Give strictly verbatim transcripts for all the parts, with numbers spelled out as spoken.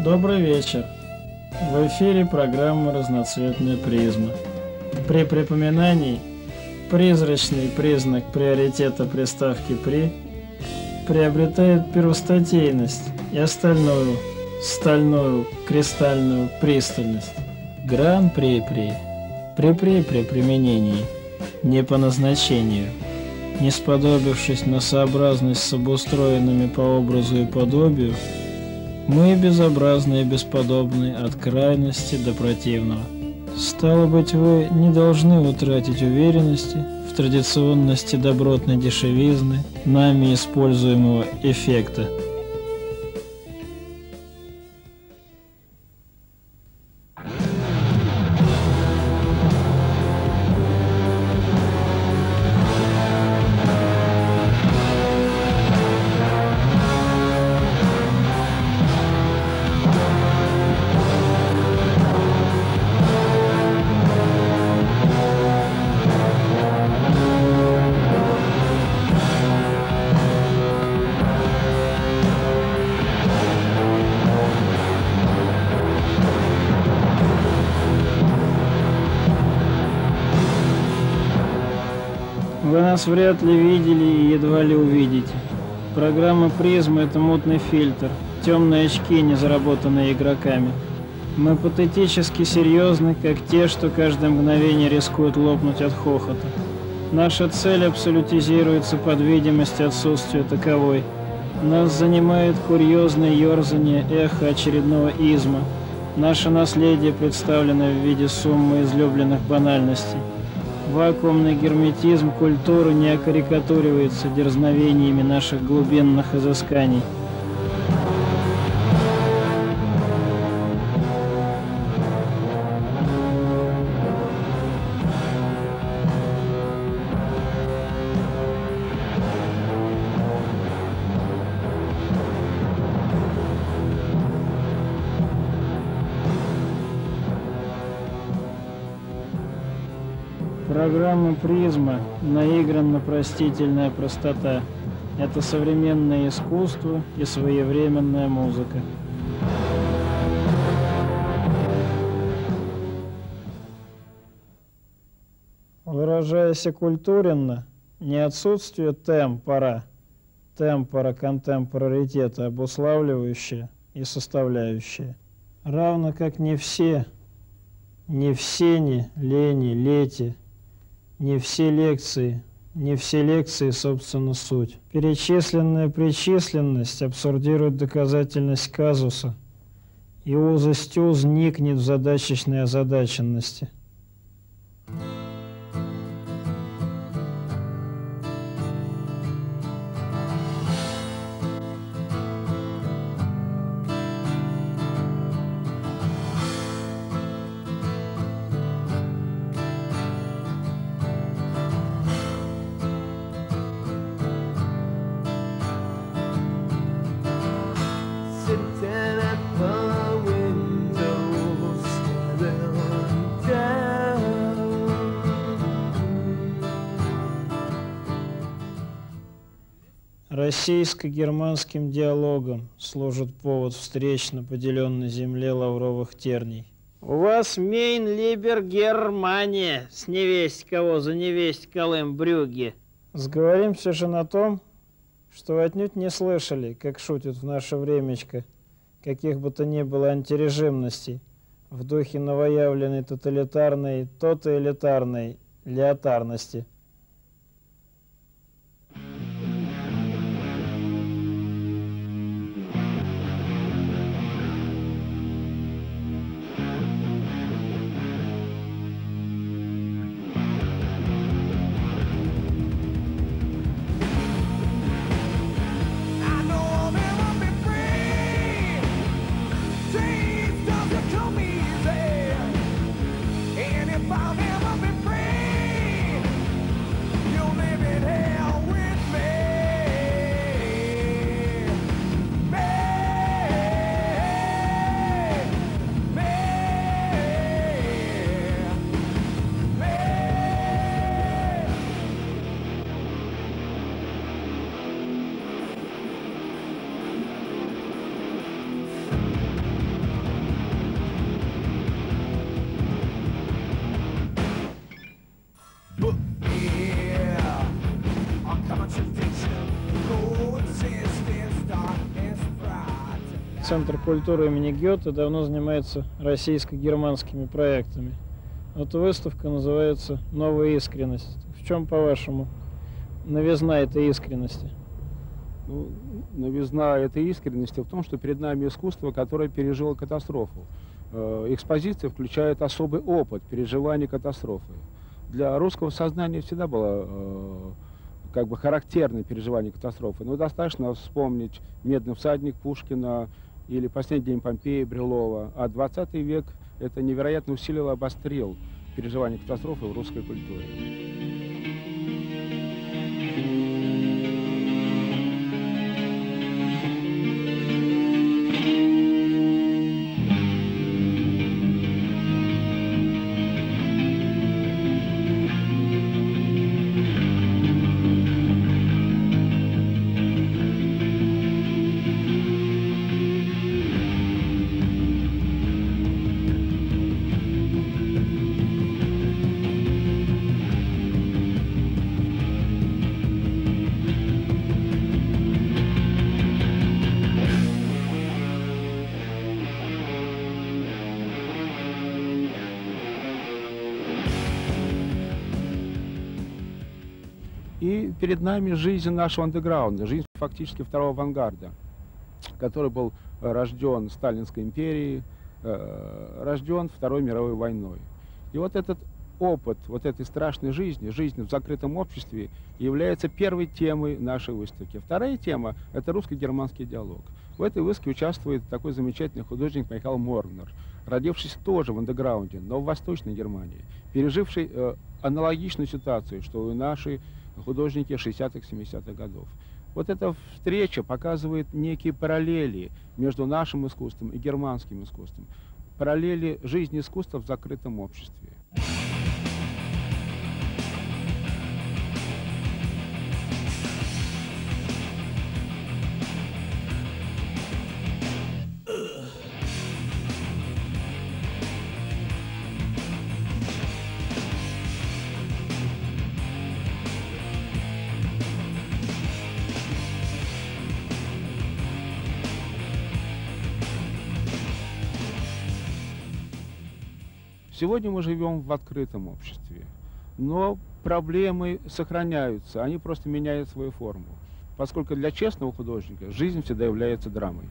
Добрый вечер. В эфире программа «Разноцветная призма». При припоминании призрачный признак приоритета приставки «при» приобретает первостатейность и остальную, стальную, кристальную пристальность. Гран-при-при. При-при при применении, не по назначению. Не сподобившись на сообразность с обустроенными по образу и подобию, мы безобразны и бесподобны от крайности до противного. Стало быть, вы не должны утратить уверенности в традиционности добротной дешевизны, нами используемого эффекта. Вы нас вряд ли видели и едва ли увидите. Программа «Призма» — это мутный фильтр, темные очки, не заработанные игроками. Мы патетически серьезны, как те, что каждое мгновение рискуют лопнуть от хохота. Наша цель абсолютизируется под видимость отсутствия таковой. Нас занимает курьезное ерзание эхо очередного изма. Наше наследие представлено в виде суммы излюбленных банальностей. Вакуумный герметизм культуры не окарикатуривается дерзновениями наших глубинных изысканий. Программа «Призма» — наигранно-простительная простота. Это современное искусство и своевременная музыка. Выражаясь окультуренно, не отсутствие темпора, темпора контемпораритета обуславливающее и составляющее, равно как не все, не все не лени, лети, не все лекции, не все лекции, собственно, суть. Перечисленная причисленность абсурдирует доказательность казуса, и узость уз никнет в задачечной озадаченности. Российско-германским диалогом служит повод встреч на поделенной земле лавровых терний. У вас мейн либер Германия, с невесть кого за невесть Колым Брюгге. Сговоримся же на том, что вы отнюдь не слышали, как шутят в наше времечко, каких бы то ни было антирежимностей, в духе новоявленной тоталитарной, тоталитарной леотарности. If I'll never be free, Центр культуры имени Гёте давно занимается российско-германскими проектами. Вот выставка называется «Новая искренность». В чем, по-вашему, новизна этой искренности? Ну, новизна этой искренности в том, что перед нами искусство, которое пережило катастрофу. Экспозиция включает особый опыт переживания катастрофы. Для русского сознания всегда было как бы характерное переживание катастрофы. Но достаточно вспомнить «Медный всадник» Пушкина или «Последний день Помпеи» Брюлова. А двадцатый век это невероятно усилило, обострил переживание катастрофы в русской культуре. И перед нами жизнь нашего андеграунда, жизнь фактически второго авангарда, который был рожден Сталинской империей, э, рожден Второй мировой войной. И вот этот опыт вот этой страшной жизни, жизни в закрытом обществе, является первой темой нашей выставки. Вторая тема – это русско-германский диалог. В этой выставке участвует такой замечательный художник Михаил Моргнер, родившийся тоже в андеграунде, но в Восточной Германии, переживший э, аналогичную ситуацию, что и наши художники шестидесятых-семидесятых годов. Вот эта встреча показывает некие параллели между нашим искусством и германским искусством. Параллели жизни искусства в закрытом обществе. Сегодня мы живем в открытом обществе, но проблемы сохраняются, они просто меняют свою форму, поскольку для честного художника жизнь всегда является драмой.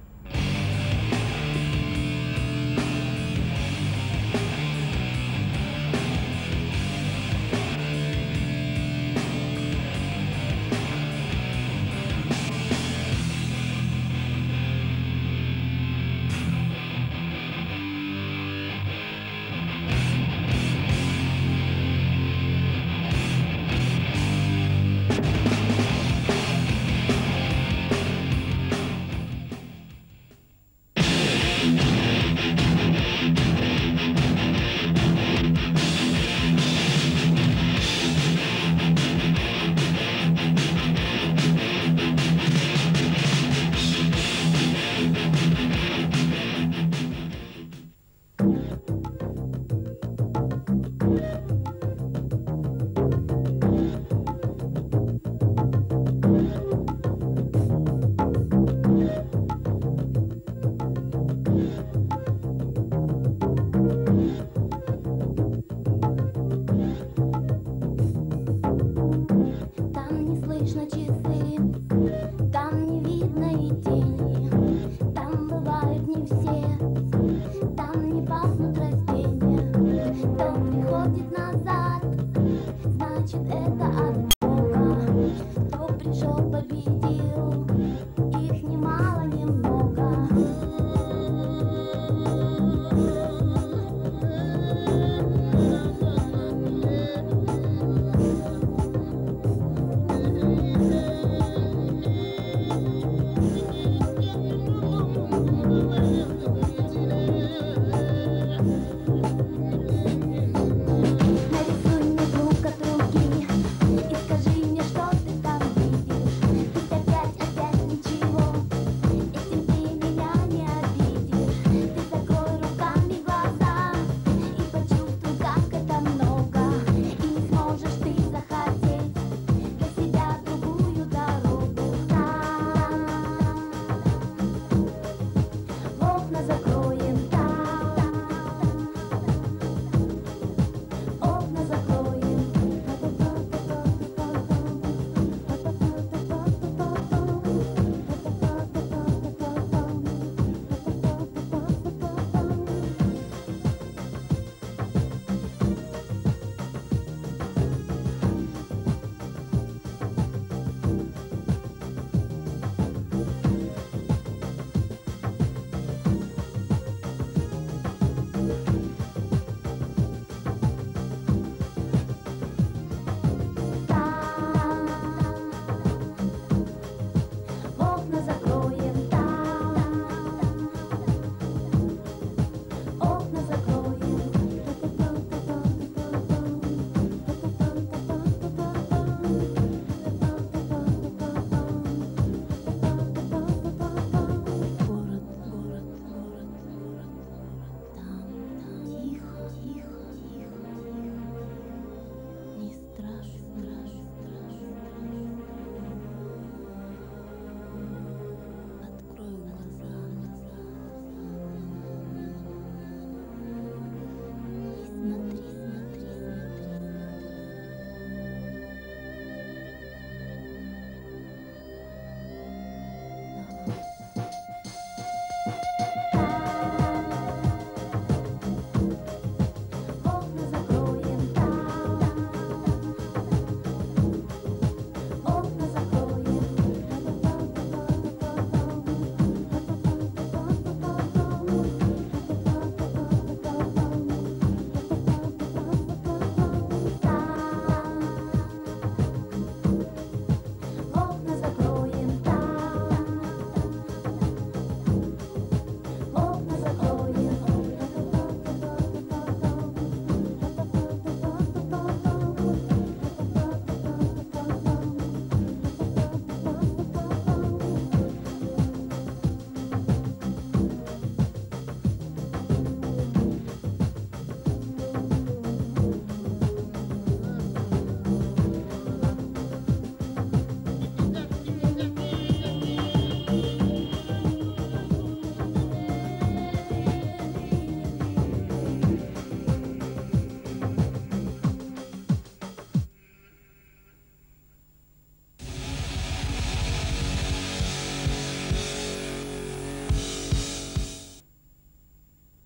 Скажи мне, что ты там видишь? Ты опять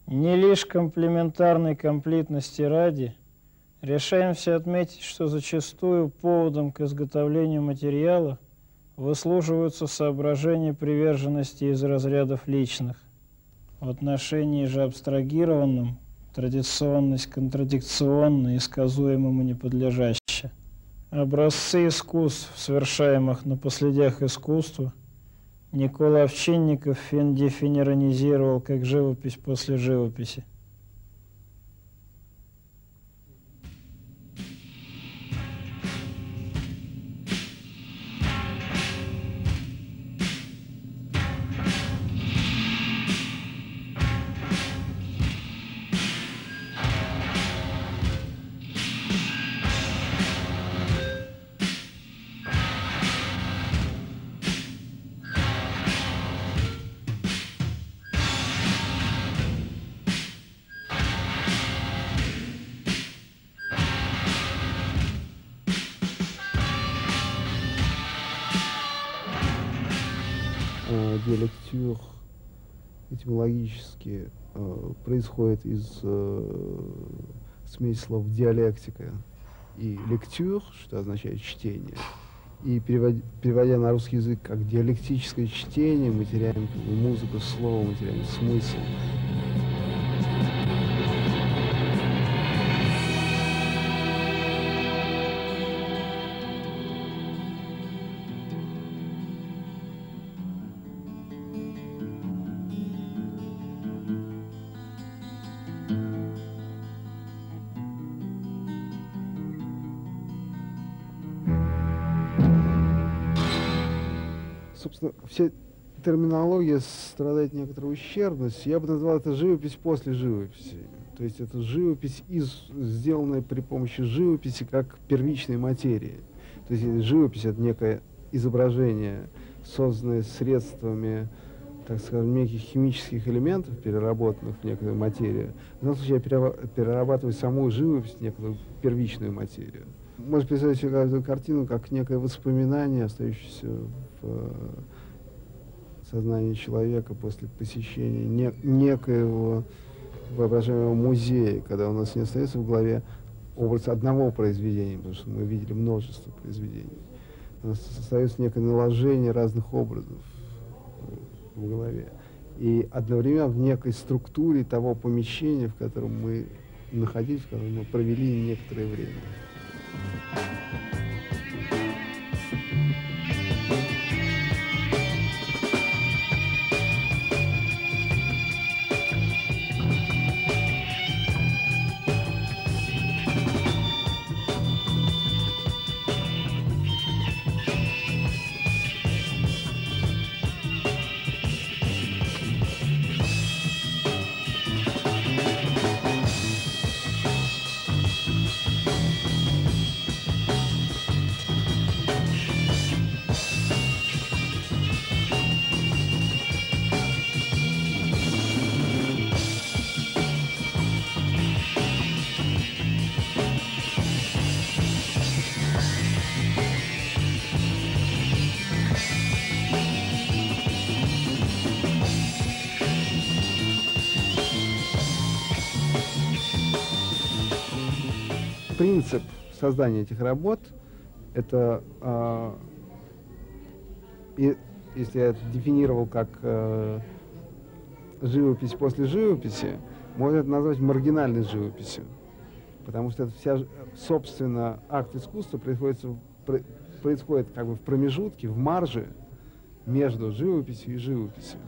Не лишь комплементарной комплитности ради, решаемся отметить, что зачастую поводом к изготовлению материала выслуживаются соображения приверженности из разрядов личных. В отношении же абстрагированном традиционность контрадикционна и сказуемому не подлежаща. Образцы искусств, совершаемых на последях искусства, Никола Овчинников дефинировал как живопись после живописи. Диалектюр этимологически э, происходит из э, смеси слов диалектика и лектюр, что означает чтение. И переводя, переводя на русский язык как диалектическое чтение, мы теряем как бы, музыку слова, мы теряем смысл. Собственно, вся терминология страдает некоторой ущербностью. Я бы назвал это живопись после живописи. То есть это живопись, из, сделанная при помощи живописи как первичной материи. То есть живопись — это некое изображение, созданное средствами, так скажем, неких химических элементов, переработанных в некую материю. В данном случае я перерабатываю саму живопись в некую первичную материю. Можно представить себе каждую картину как некое воспоминание, остающееся в сознании человека после посещения не, некоего воображаемого музея, когда у нас не остается в голове образ одного произведения, потому что мы видели множество произведений. У нас остается некое наложение разных образов в голове. И одновременно в некой структуре того помещения, в котором мы находились, в котором мы провели некоторое время. Принцип создания этих работ — это, э, и, если я это дефинировал как э, живопись после живописи, можно это назвать маргинальной живописью, потому что это вся, собственно, акт искусства происходит, происходит как бы в промежутке, в марже между живописью и живописью.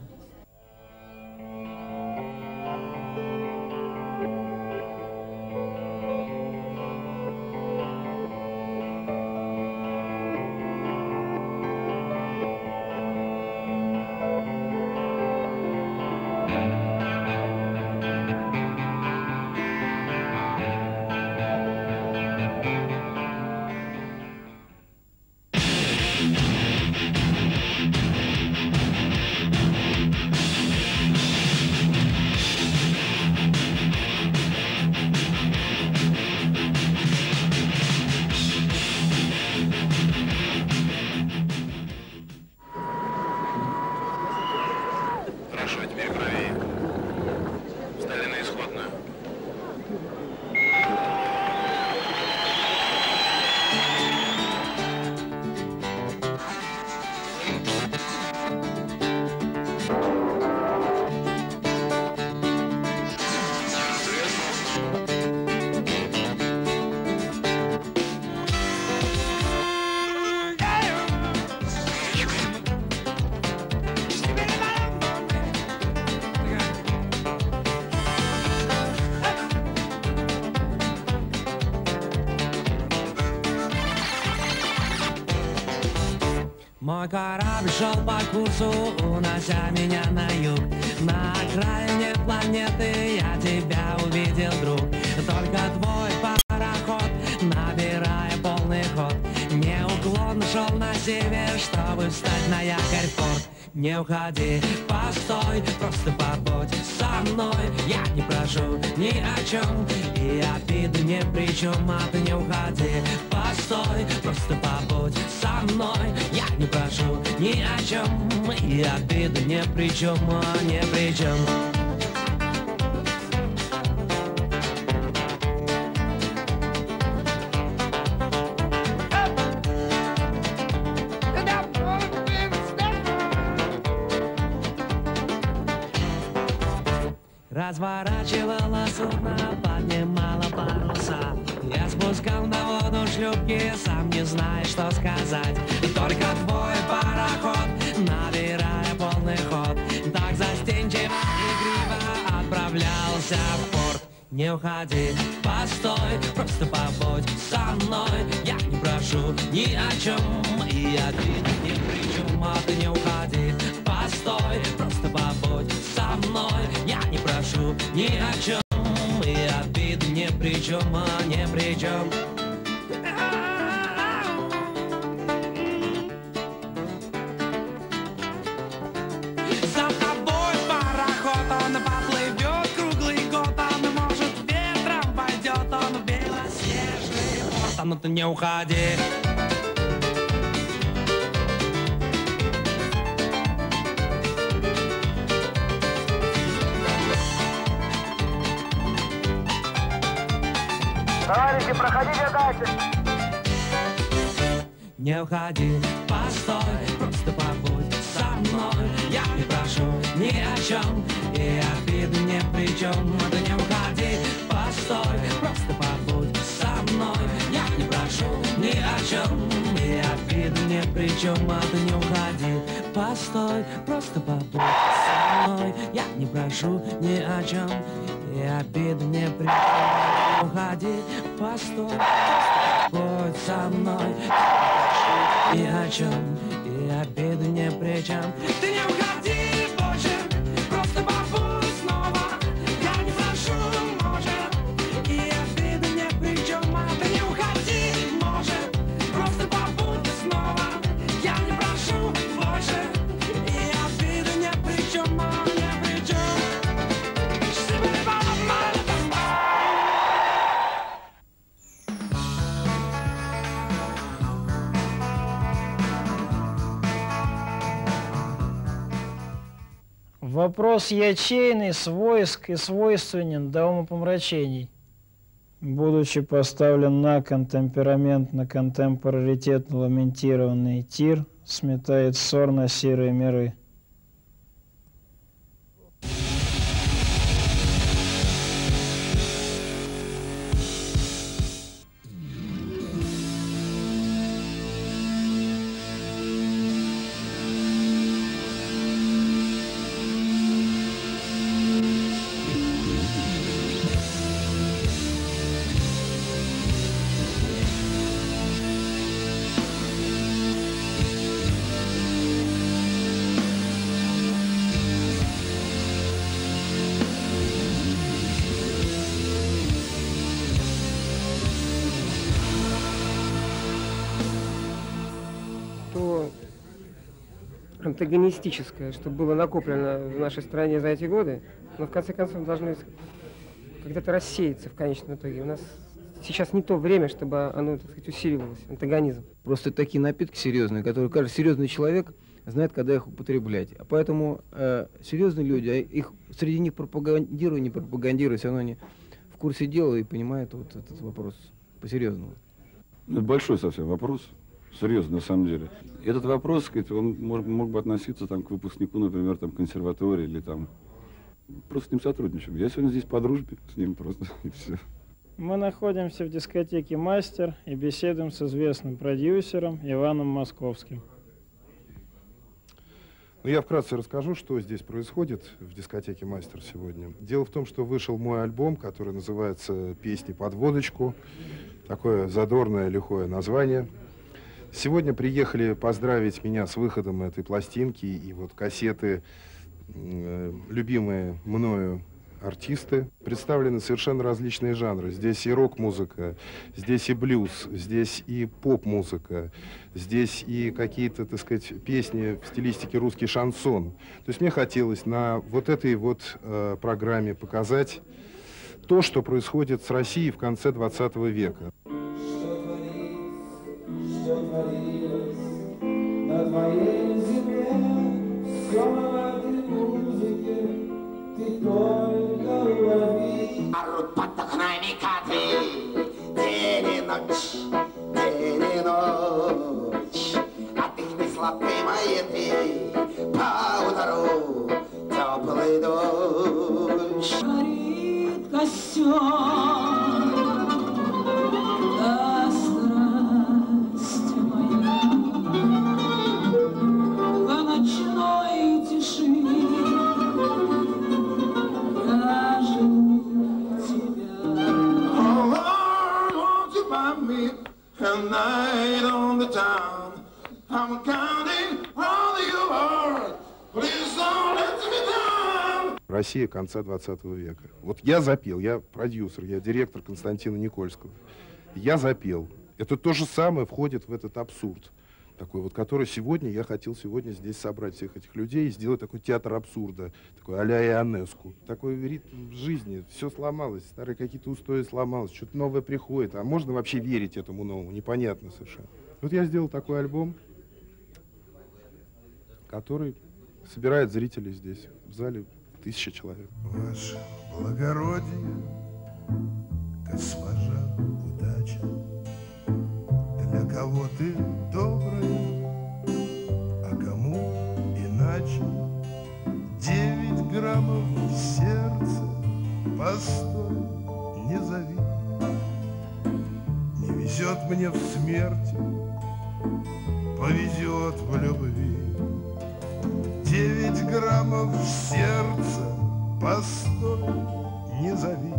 Мой корабль шел по курсу, унося меня на юг. На окраине планеты я тебя увидел, друг. Только твой пароход, набирая полный ход, неуклонно шел на север, чтобы встать на якорь в порт. Не уходи, постой, просто побудь со мной. Я не прошу ни о чем, и обиды ни при чем. А ты не уходи, постой, просто побудь со мной. Я не прошу ни о чем, и обиды ни при чем, а ни при чем. Разворачивала судно, поднимала паруса. Я спускал на воду шлюпки, сам не знаю, что сказать. И только твой пароход, набирая полный ход, так застенчиво и игриво отправлялся в порт. Не уходи, постой, просто побудь со мной. Я не прошу ни о чем, и обиды ни при чем. А ты не уходи, постой, просто побудь со мной. Я не прошу ни о чем, и обиды ни при чем, а ни при чем. За тобой пароход, он поплывет круглый год, он, может, ветром пойдет, он в белоснежный порт. А ну ты не уходи. Товарищи, проходите дальше. Не уходи, постой, просто побудь со мной. Я не прошу ни о чем, и обиды ни при чем. А ты не уходи, постой, просто побудь со мной. Я не прошу ни о чем, и обиды ни при чем. А ты не уходи, постой, просто побудь со мной. Я не прошу ни о чем, и обиды ни при чем. Уходи, постой, будь со мной. Ни о чем, и обиды ни при чем. Ты не уходи больше, просто побудь снова. Я не прошу, может, и обиды ни при чем. А ты не уходи, может, просто побудь снова. Я не прошу больше, и обиды ни при чем, а ни при чем. Вопрос ячейный, свойск и свойственен до умопомрачений. Будучи поставлен на кон темпераментно-контемпораритетно ламентированный тир, сметает ссор на серые миры. антагонистическое, что было накоплено в нашей стране за эти годы, но в конце концов должно когда-то рассеяться в конечном итоге. У нас сейчас не то время, чтобы оно, так сказать, усиливалось, антагонизм. Просто такие напитки серьезные, которые каждый серьезный человек знает, когда их употреблять. А поэтому э, серьезные люди, а их среди них пропагандируя, не пропагандируя, все равно они в курсе дела и понимают вот этот вопрос по-серьезному. Это большой совсем вопрос. Серьезно, на самом деле. Этот вопрос, сказать, он мог, мог бы относиться там, к выпускнику, например, там, консерватории или там. Просто с ним сотрудничаем. Я сегодня здесь по дружбе с ним просто, и все. Мы находимся в дискотеке «Мастер» и беседуем с известным продюсером Иваном Московским. Ну, я вкратце расскажу, что здесь происходит в дискотеке «Мастер» сегодня. Дело в том, что вышел мой альбом, который называется «Песни под водочку». Такое задорное, лихое название. Сегодня приехали поздравить меня с выходом этой пластинки и вот кассеты э, любимые мною артисты. Представлены совершенно различные жанры. Здесь и рок-музыка, здесь и блюз, здесь и поп-музыка, здесь и какие-то, так сказать, песни в стилистике русский шансон. То есть мне хотелось на вот этой вот э, программе показать то, что происходит с Россией в конце двадцатого века. На твоей земле все в этой музыке, ты только лови. Орут под окнами коты, день и ночь, день и ночь. От их сладкой маяты поутру теплый дождь. Горит костер. Night on the town, I'm counting all you are. Please don't let me down. Россия конца двадцатого века. Вот я запел, я продюсер, я директор Константина Никольского. Я запел. Это то же самое входит в этот абсурд. Такой вот, который сегодня, я хотел сегодня здесь собрать всех этих людей и сделать такой театр абсурда, такой а-ля Ионеску. Такой ритм жизни, все сломалось, старые какие-то устои сломалось, что-то новое приходит. А можно вообще верить этому новому? Непонятно совершенно. Вот я сделал такой альбом, который собирает зрителей здесь, в зале тысяча человек. Ваше благородие, госпожа удача, для кого ты добрая, а кому иначе. Девять граммов в сердце, постой, не зови. Не везет мне в смерти, повезет в любви. Девять граммов в сердце, постой, не зови.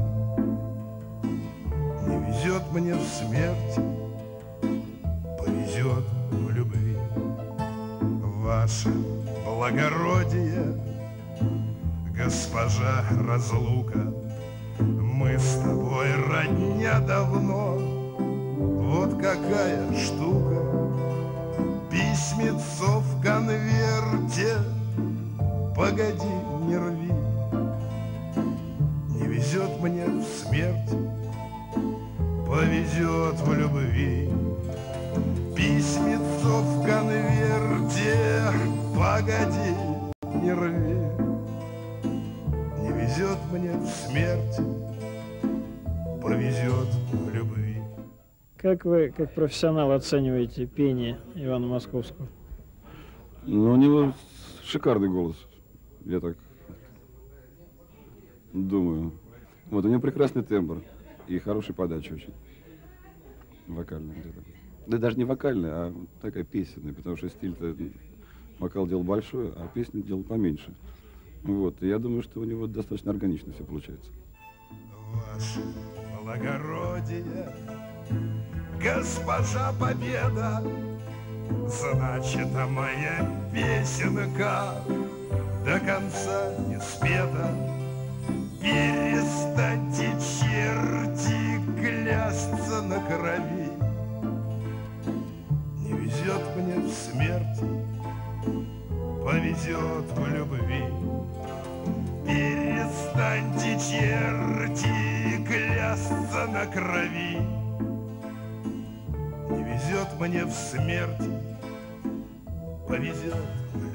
Не везет мне в смерти, повезет в любви. Ваше благородие, госпожа разлука, мы с тобой родня давно. Вот какая штука, письмецо в конверте, погоди, не рви. Не везет мне в смерти, повезет в любви. Письмецо в конверте, погоди, не рви. Не везет мне в смерти, повезет в любви. Как вы, как профессионал, оцениваете пение Ивана Московского? Ну, у него шикарный голос, я так думаю. Вот, у него прекрасный тембр и хорошая подача очень. Вокальная где-то. Да даже не вокальная, а такая песенная, потому что стиль-то вокал делал большой, а песню делал поменьше. Вот, и я думаю, что у него достаточно органично все получается. Ваше благородие, госпожа Победа, значит, а моя песенка до конца не спета. Перестаньте, черти, клясться на крови. Не везет мне в смерти, повезет в любви. Перестаньте, черти, клясться на крови. Не везет мне в смерти, повезет в любви.